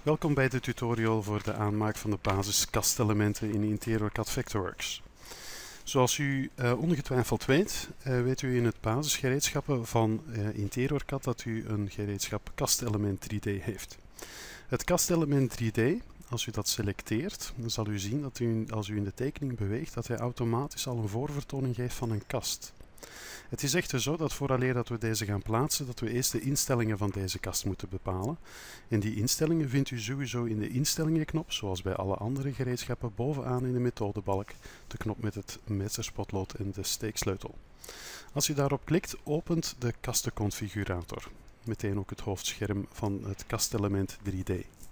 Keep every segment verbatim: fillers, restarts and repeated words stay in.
Welkom bij de tutorial voor de aanmaak van de basiskastelementen in InteriorCAD Vectorworks. Zoals u uh, ongetwijfeld weet, uh, weet u in het basisgereedschappen van uh, InteriorCAD dat u een gereedschap kastelement drie D heeft. Het kastelement drie D, als u dat selecteert, dan zal u zien dat u, als u in de tekening beweegt, dat hij automatisch al een voorvertoning geeft van een kast. Het is echter zo dat vooraleer dat we deze gaan plaatsen, dat we eerst de instellingen van deze kast moeten bepalen. En die instellingen vindt u sowieso in de instellingenknop, zoals bij alle andere gereedschappen, bovenaan in de methodebalk, de knop met het meterspotlood en de steeksleutel. Als u daarop klikt, opent de kastenconfigurator. Meteen ook het hoofdscherm van het kastelement drie D.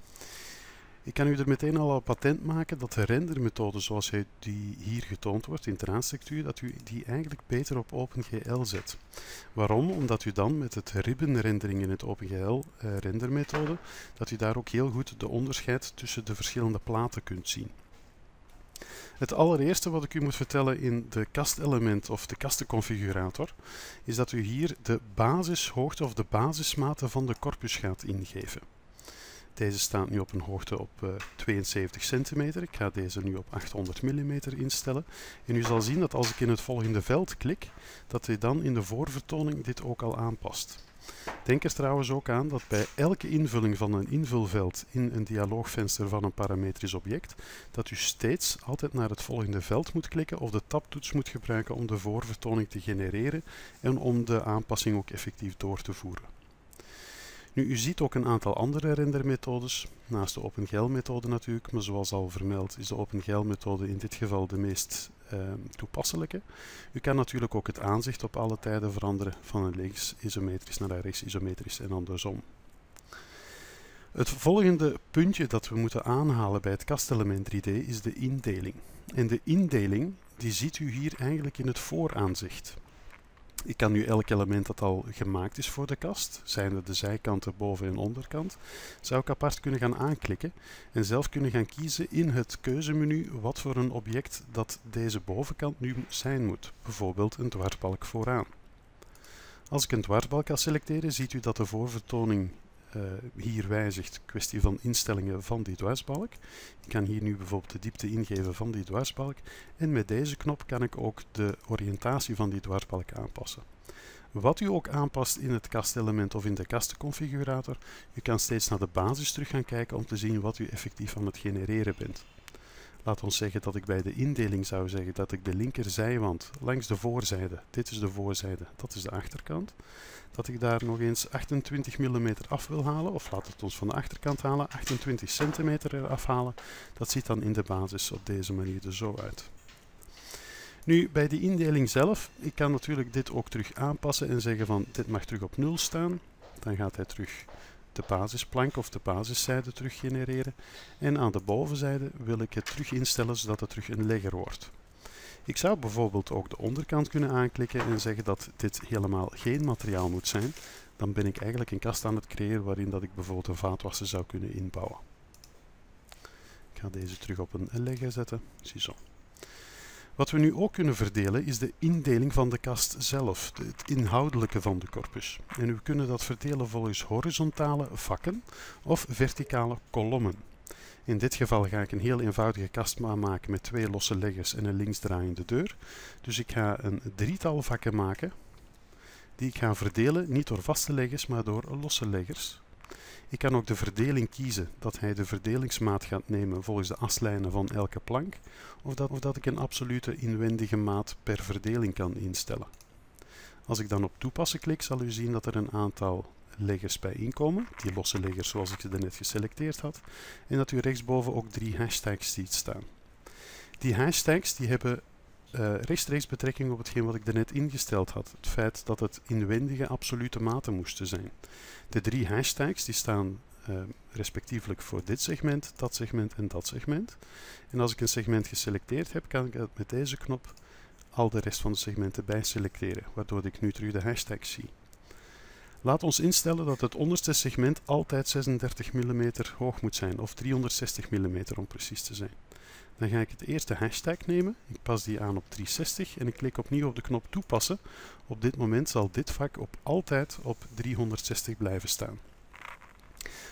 Ik kan u er meteen al op patent maken dat de rendermethode zoals hij die hier getoond wordt in traanstructuur, dat u die eigenlijk beter op OpenGL zet. Waarom? Omdat u dan met het ribbenrendering in het OpenGL uh, rendermethode, dat u daar ook heel goed de onderscheid tussen de verschillende platen kunt zien. Het allereerste wat ik u moet vertellen in de kastelement of de kastenconfigurator, is dat u hier de basishoogte of de basismaten van de corpus gaat ingeven. Deze staat nu op een hoogte op uh, tweeënzeventig centimeter. Ik ga deze nu op achthonderd millimeter instellen. En u zal zien dat als ik in het volgende veld klik, dat hij dan in de voorvertoning dit ook al aanpast. Denk er trouwens ook aan dat bij elke invulling van een invulveld in een dialoogvenster van een parametrisch object, dat u steeds altijd naar het volgende veld moet klikken of de tabtoets moet gebruiken om de voorvertoning te genereren en om de aanpassing ook effectief door te voeren. Nu, u ziet ook een aantal andere rendermethodes, naast de OpenGL-methode natuurlijk, maar zoals al vermeld is de OpenGL-methode in dit geval de meest uh, toepasselijke. U kan natuurlijk ook het aanzicht op alle tijden veranderen van een links isometrisch naar een rechts isometrisch en andersom. Het volgende puntje dat we moeten aanhalen bij het kastelement drie D is de indeling. En de indeling die ziet u hier eigenlijk in het vooraanzicht. Ik kan nu elk element dat al gemaakt is voor de kast, zijnde de zijkanten, boven- en onderkant, zou ik apart kunnen gaan aanklikken en zelf kunnen gaan kiezen in het keuzemenu wat voor een object dat deze bovenkant nu zijn moet, bijvoorbeeld een dwarsbalk vooraan. Als ik een dwarsbalk ga selecteren, ziet u dat de voorvertoning uh, hier wijzigt, kwestie van instellingen van die dwarsbalk. Ik kan hier nu bijvoorbeeld de diepte ingeven van die dwarsbalk en met deze knop kan ik ook de oriëntatie van die dwarsbalk aanpassen. Wat u ook aanpast in het kastelement of in de kastenconfigurator, u kan steeds naar de basis terug gaan kijken om te zien wat u effectief aan het genereren bent. Laat ons zeggen dat ik bij de indeling zou zeggen dat ik de linkerzijwand langs de voorzijde, dit is de voorzijde, dat is de achterkant, dat ik daar nog eens achtentwintig millimeter af wil halen, of laat het ons van de achterkant halen, achtentwintig centimeter eraf halen. Dat ziet dan in de basis op deze manier er zo uit. Nu, bij de indeling zelf, ik kan natuurlijk dit ook terug aanpassen en zeggen van dit mag terug op nul staan. Dan gaat hij terug de basisplank of de basiszijde terug genereren. En aan de bovenzijde wil ik het terug instellen zodat het terug een legger wordt. Ik zou bijvoorbeeld ook de onderkant kunnen aanklikken en zeggen dat dit helemaal geen materiaal moet zijn. Dan ben ik eigenlijk een kast aan het creëren waarin dat ik bijvoorbeeld een vaatwasser zou kunnen inbouwen. Ik ga deze terug op een legger zetten. Ziezo. Wat we nu ook kunnen verdelen is de indeling van de kast zelf, het inhoudelijke van de corpus. En we kunnen dat verdelen volgens horizontale vakken of verticale kolommen. In dit geval ga ik een heel eenvoudige kast aanmaken met twee losse leggers en een linksdraaiende deur. Dus ik ga een drietal vakken maken die ik ga verdelen, niet door vaste leggers, maar door losse leggers. Ik kan ook de verdeling kiezen, dat hij de verdelingsmaat gaat nemen volgens de aslijnen van elke plank, of dat, of dat ik een absolute inwendige maat per verdeling kan instellen. Als ik dan op toepassen klik, zal u zien dat er een aantal leggers bij inkomen, die losse leggers zoals ik ze net geselecteerd had, en dat u rechtsboven ook drie hashtags ziet staan. Die hashtags die hebben uh, rechtstreeks betrekking op hetgeen wat ik daarnet ingesteld had, het feit dat het inwendige absolute maten moesten zijn. De drie hashtags die staan uh, respectievelijk voor dit segment, dat segment en dat segment. En als ik een segment geselecteerd heb, kan ik met deze knop al de rest van de segmenten bijselecteren, waardoor ik nu terug de hashtags zie. Laat ons instellen dat het onderste segment altijd zesendertig millimeter hoog moet zijn, of driehonderdzestig millimeter om precies te zijn. Dan ga ik het eerste hashtag nemen, ik pas die aan op driehonderdzestig en ik klik opnieuw op de knop toepassen. Op dit moment zal dit vak op altijd op driehonderdzestig blijven staan.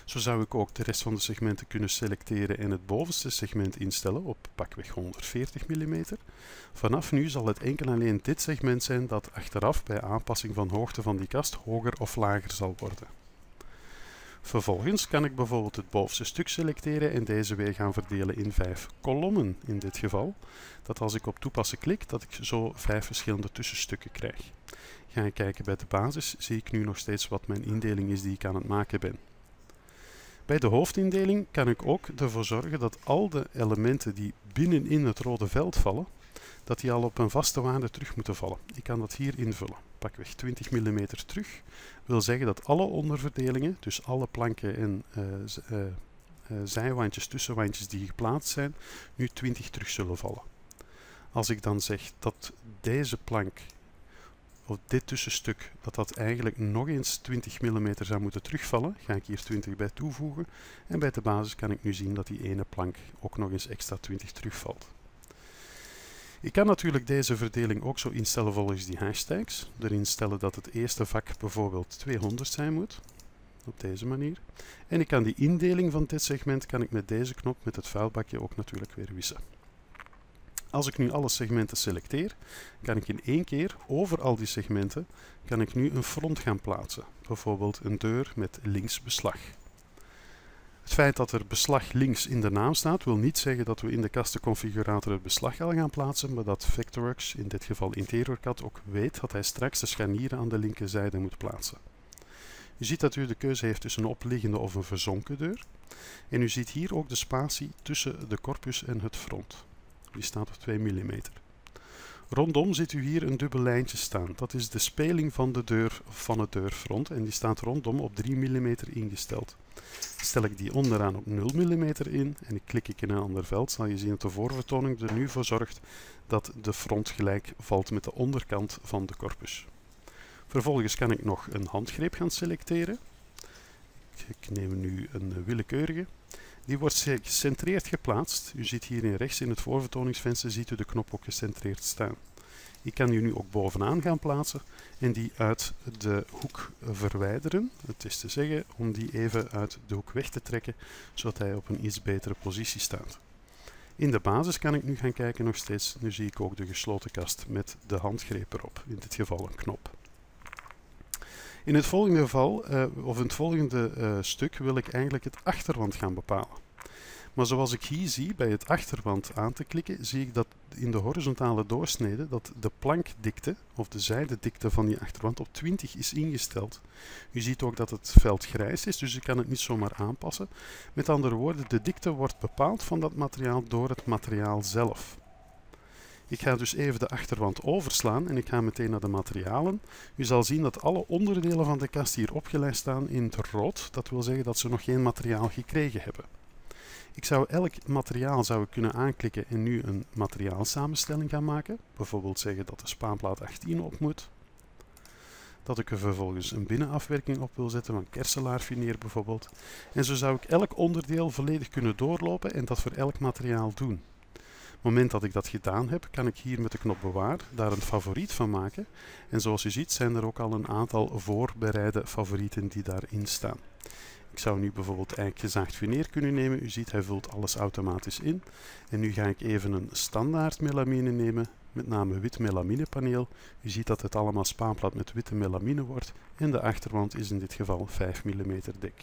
Zo zou ik ook de rest van de segmenten kunnen selecteren en het bovenste segment instellen op pakweg honderdveertig millimeter. Vanaf nu zal het enkel alleen dit segment zijn dat achteraf bij aanpassing van hoogte van die kast hoger of lager zal worden. Vervolgens kan ik bijvoorbeeld het bovenste stuk selecteren en deze weer gaan verdelen in vijf kolommen in dit geval. Dat als ik op toepassen klik, dat ik zo vijf verschillende tussenstukken krijg. Ga ik kijken bij de basis, zie ik nu nog steeds wat mijn indeling is die ik aan het maken ben. Bij de hoofdindeling kan ik ook ervoor zorgen dat al de elementen die binnenin het rode veld vallen, dat die al op een vaste waarde terug moeten vallen. Ik kan dat hier invullen. Pakweg twintig millimeter terug. Wil zeggen dat alle onderverdelingen, dus alle planken en uh, uh, uh, zijwandjes, tussenwandjes die geplaatst zijn, nu twintig terug zullen vallen. Als ik dan zeg dat deze plank, of dit tussenstuk, dat dat eigenlijk nog eens twintig millimeter zou moeten terugvallen, ga ik hier twintig bij toevoegen. En bij de basis kan ik nu zien dat die ene plank ook nog eens extra twintig terugvalt. Ik kan natuurlijk deze verdeling ook zo instellen volgens die hashtags. Erin stellen dat het eerste vak bijvoorbeeld tweehonderd zijn moet. Op deze manier. En ik kan die indeling van dit segment kan ik met deze knop met het vuilbakje ook natuurlijk weer wissen. Als ik nu alle segmenten selecteer, kan ik in één keer over al die segmenten kan ik nu een front gaan plaatsen. Bijvoorbeeld een deur met links beslag. Het feit dat er beslag links in de naam staat, wil niet zeggen dat we in de kastenconfigurator het beslag al gaan plaatsen, maar dat Vectorworks, in dit geval InteriorCAD, ook weet dat hij straks de scharnieren aan de linkerzijde moet plaatsen. U ziet dat u de keuze heeft tussen een opliggende of een verzonken deur. En u ziet hier ook de spatie tussen de corpus en het front. Die staat op twee millimeter. Rondom ziet u hier een dubbel lijntje staan. Dat is de speling van de deur van het deurfront en die staat rondom op drie millimeter ingesteld. Stel ik die onderaan op nul millimeter in en ik klik ik in een ander veld, zal je zien dat de voorvertoning er nu voor zorgt dat de front gelijk valt met de onderkant van de corpus. Vervolgens kan ik nog een handgreep gaan selecteren. Ik neem nu een willekeurige. Die wordt gecentreerd geplaatst. U ziet hierin rechts in het voorvertoningsvenster ziet u de knop ook gecentreerd staan. Ik kan die nu ook bovenaan gaan plaatsen en die uit de hoek verwijderen. Het is te zeggen om die even uit de hoek weg te trekken, zodat hij op een iets betere positie staat. In de basis kan ik nu gaan kijken nog steeds. Nu zie ik ook de gesloten kast met de handgreep erop, in dit geval een knop. In het volgende geval, uh, of in het volgende uh, stuk, wil ik eigenlijk het achterwand gaan bepalen. Maar zoals ik hier zie, bij het achterwand aan te klikken, zie ik dat in de horizontale doorsnede dat de plankdikte, of de zijdedikte van die achterwand, op twintig is ingesteld. U ziet ook dat het veld grijs is, dus ik kan het niet zomaar aanpassen. Met andere woorden, de dikte wordt bepaald van dat materiaal door het materiaal zelf. Ik ga dus even de achterwand overslaan en ik ga meteen naar de materialen. U zal zien dat alle onderdelen van de kast hier opgelijst staan in het rood. Dat wil zeggen dat ze nog geen materiaal gekregen hebben. Ik zou elk materiaal zou ik kunnen aanklikken en nu een materiaalsamenstelling gaan maken. Bijvoorbeeld zeggen dat de spaanplaat achttien op moet. Dat ik er vervolgens een binnenafwerking op wil zetten van kerselaarfineer bijvoorbeeld. En zo zou ik elk onderdeel volledig kunnen doorlopen en dat voor elk materiaal doen. Op het moment dat ik dat gedaan heb, kan ik hier met de knop bewaar daar een favoriet van maken. En zoals u ziet zijn er ook al een aantal voorbereide favorieten die daarin staan. Ik zou nu bijvoorbeeld eigenlijk gezaagd veneer kunnen nemen. U ziet hij vult alles automatisch in. En nu ga ik even een standaard melamine nemen, met name wit melaminepaneel. U ziet dat het allemaal spaanplaat met witte melamine wordt. En de achterwand is in dit geval vijf millimeter dik.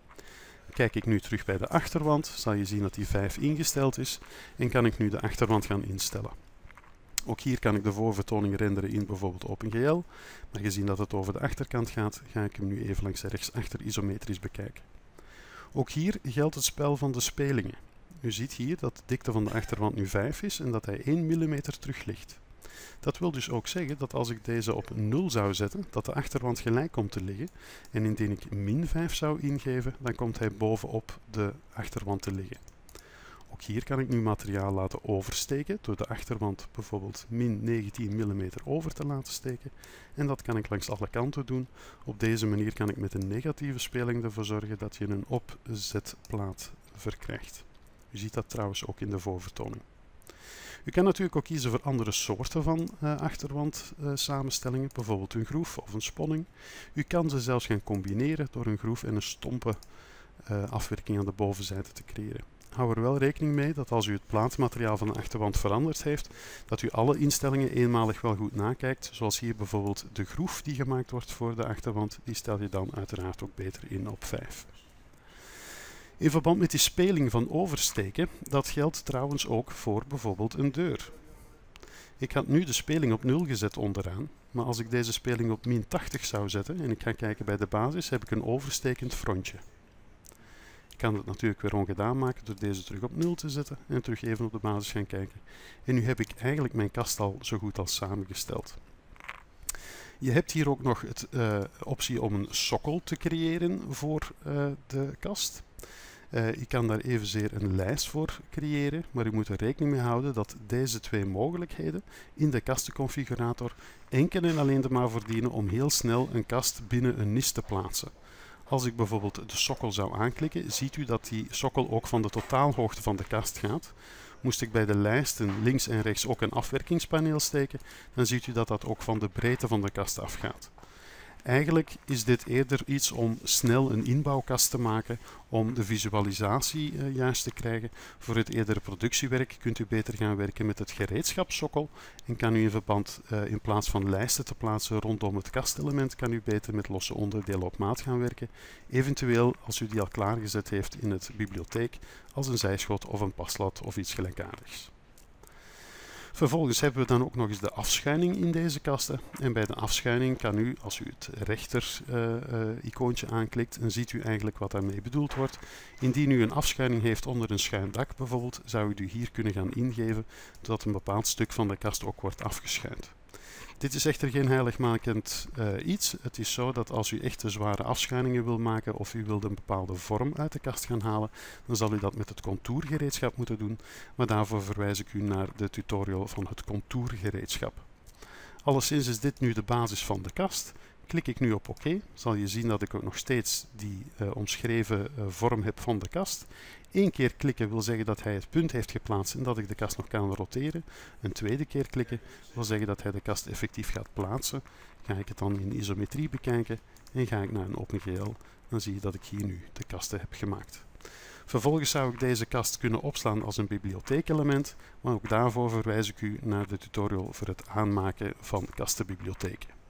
Kijk ik nu terug bij de achterwand, zal je zien dat die vijf ingesteld is en kan ik nu de achterwand gaan instellen. Ook hier kan ik de voorvertoning renderen in bijvoorbeeld OpenGL, maar gezien dat het over de achterkant gaat, ga ik hem nu even langs rechtsachter isometrisch bekijken. Ook hier geldt het spel van de spelingen. U ziet hier dat de dikte van de achterwand nu vijf is en dat hij één millimeter terug ligt. Dat wil dus ook zeggen dat als ik deze op nul zou zetten, dat de achterwand gelijk komt te liggen. En indien ik min vijf zou ingeven, dan komt hij bovenop de achterwand te liggen. Ook hier kan ik nu materiaal laten oversteken door de achterwand bijvoorbeeld min negentien millimeter over te laten steken. En dat kan ik langs alle kanten doen. Op deze manier kan ik met een negatieve speling ervoor zorgen dat je een opzetplaat verkrijgt. U ziet dat trouwens ook in de voorvertoning. U kan natuurlijk ook kiezen voor andere soorten van uh, achterwand uh, samenstellingen, bijvoorbeeld een groef of een sponning. U kan ze zelfs gaan combineren door een groef en een stompe uh, afwerking aan de bovenzijde te creëren. Hou er wel rekening mee dat als u het plaatmateriaal van de achterwand veranderd heeft, dat u alle instellingen eenmalig wel goed nakijkt, zoals hier bijvoorbeeld de groef die gemaakt wordt voor de achterwand, die stel je dan uiteraard ook beter in op vijf. In verband met die speling van oversteken, dat geldt trouwens ook voor bijvoorbeeld een deur. Ik had nu de speling op nul gezet onderaan, maar als ik deze speling op min tachtig zou zetten en ik ga kijken bij de basis, heb ik een overstekend frontje. Ik kan het natuurlijk weer ongedaan maken door deze terug op nul te zetten en terug even op de basis gaan kijken. En nu heb ik eigenlijk mijn kast al zo goed als samengesteld. Je hebt hier ook nog de uh, optie om een sokkel te creëren voor uh, de kast. Uh, je kan daar evenzeer een lijst voor creëren, maar u moet er rekening mee houden dat deze twee mogelijkheden in de kastenconfigurator enkel en alleen er maar voor dienen om heel snel een kast binnen een nis te plaatsen. Als ik bijvoorbeeld de sokkel zou aanklikken, ziet u dat die sokkel ook van de totaalhoogte van de kast gaat. Moest ik bij de lijsten links en rechts ook een afwerkingspaneel steken, dan ziet u dat dat ook van de breedte van de kast afgaat. Eigenlijk is dit eerder iets om snel een inbouwkast te maken, om de visualisatie uh, juist te krijgen. Voor het eerdere productiewerk kunt u beter gaan werken met het gereedschapssokkel en kan u in verband, uh, in plaats van lijsten te plaatsen rondom het kastelement, kan u beter met losse onderdelen op maat gaan werken. Eventueel, als u die al klaargezet heeft in het bibliotheek, als een zijschot of een paslat of iets gelijkaardigs. Vervolgens hebben we dan ook nog eens de afschuining in deze kasten. En bij de afschuining kan u, als u het rechter uh, uh, icoontje aanklikt, dan ziet u eigenlijk wat daarmee bedoeld wordt. Indien u een afschuining heeft onder een schuin dak bijvoorbeeld, zou u die hier kunnen gaan ingeven, zodat een bepaald stuk van de kast ook wordt afgeschuind. Dit is echter geen heiligmakend uh, iets. Het is zo dat als u echte zware afschuiningen wil maken of u wilt een bepaalde vorm uit de kast gaan halen, dan zal u dat met het contourgereedschap moeten doen. Maar daarvoor verwijs ik u naar de tutorial van het contourgereedschap. Alleszins is dit nu de basis van de kast. Klik ik nu op oké, zal je zien dat ik ook nog steeds die uh, omschreven uh, vorm heb van de kast. Eén keer klikken wil zeggen dat hij het punt heeft geplaatst en dat ik de kast nog kan roteren. Een tweede keer klikken wil zeggen dat hij de kast effectief gaat plaatsen. Ga ik het dan in isometrie bekijken en ga ik naar een OpenGL, dan zie je dat ik hier nu de kasten heb gemaakt. Vervolgens zou ik deze kast kunnen opslaan als een bibliotheekelement, maar ook daarvoor verwijs ik u naar de tutorial voor het aanmaken van kastenbibliotheken.